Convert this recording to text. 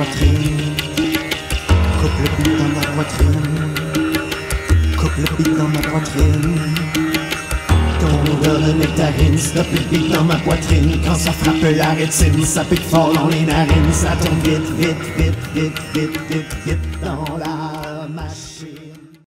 poitrine. Coupe le beat dans ma poitrine. Coupe le beat dans ma poitrine. Ton odeur de nectarine, stop le beat dans ma poitrine. Quand ça frappe la rétine, ça pique fort dans les narines. Ça tourne vite, vite, vite, vite, vite, vite, vite dans la